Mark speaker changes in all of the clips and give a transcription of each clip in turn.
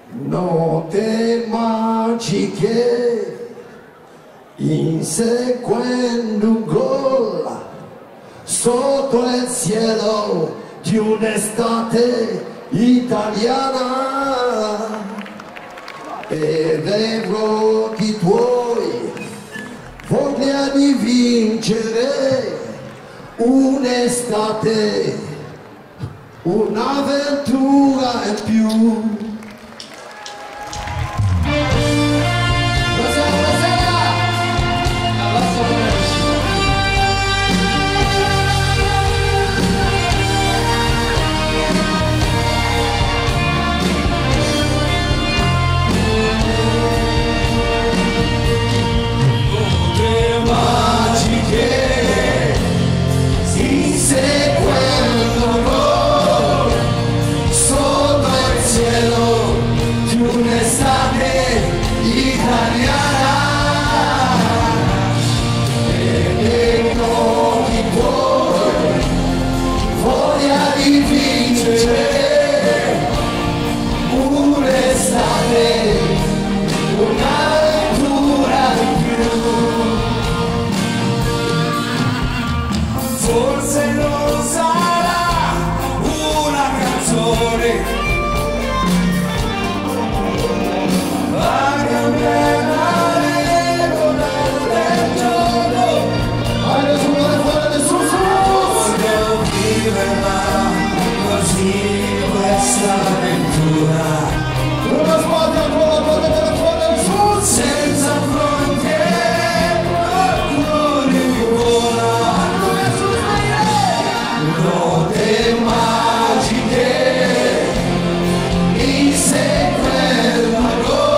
Speaker 1: Note magiche inseguendo un gol sotto il cielo di un'estate italiana e vedo i tuoi voglia di vincere un'estate, un'avventura in più.
Speaker 2: Forse non sarà una canzone a cambiare le regola del gioco, voglio viverla così questa avventura, senza frontiere, qualcuno in vola. Note magiche inseguendo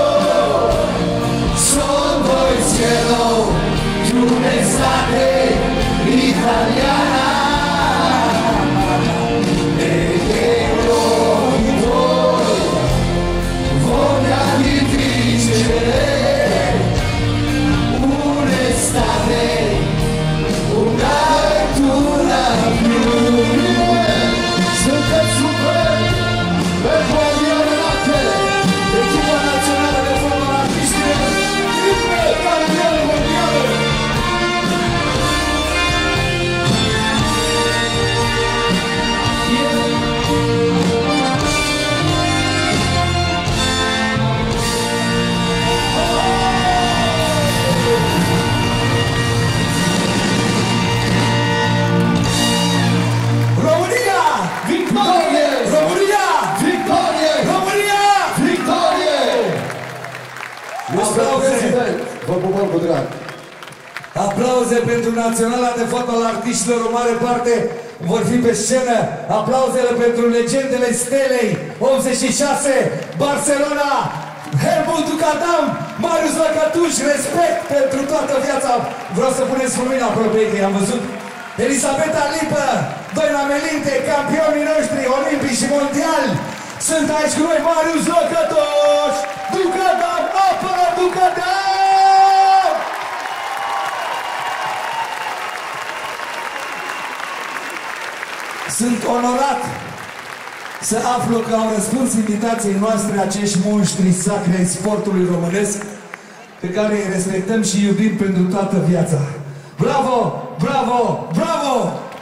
Speaker 2: sotto il cielo di un'estate italiana e che noi voglia di vincere un'estate, un'avventura più. Aplauze pentru Naționala de Fotbal Artiștilor, o mare parte vor fi pe scenă. Aplauzele pentru legendele Stelei 86, Barcelona, Helmut Ducadam, Marius Lăcătuș, respect pentru toată viața. Vreau să puneți lumina aproape, că i-am văzut. Elisabeta Lipă, Doina Melinte, campionii noștri olimpici și mondiali. Sunt aici cu noi Marius Lăcătuș, Ducadam, apără Ducadam! Sunt onorat să aflu că au răspuns invitației noastre acești monștri sacri ai sportului românesc, pe care îi respectăm și iubim pentru toată viața. Bravo! Bravo! Bravo!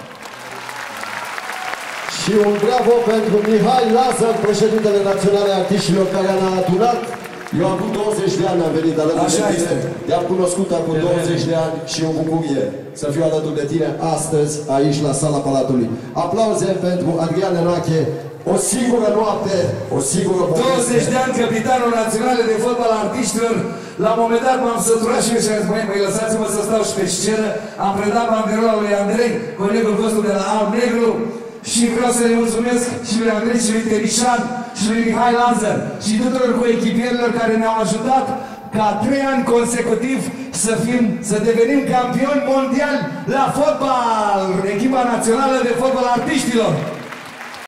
Speaker 1: Și un bravo pentru Mihai Lazar, președintele Naționale Artiștilor, care ne-a adunat. Eu am avut 20 de ani, am venit alături de tine. Te-am cunoscut acum 20 de ani și o bucurie să fiu alături de tine astăzi, aici, la Sala Palatului. Aplauze pentru Adrian Enache. O singură noapte, o singură poveste.
Speaker 2: 20 de ani, capitanul Naționale de Fotbal Artiștilor. La un moment dat m-am săturat și eu și am zis, măi, lăsați-mă să stau și pe scenă. Am predat banderola lui Andrei, colegul vostru de la Alb Negru. Și vreau să le mulțumesc și lui Andrei și lui Terișan și lui Mihai Lazar și tuturor coechipierilor care ne-au ajutat ca 3 ani consecutiv să devenim campioni mondiali la fotbal, echipa națională de fotbal artiștilor.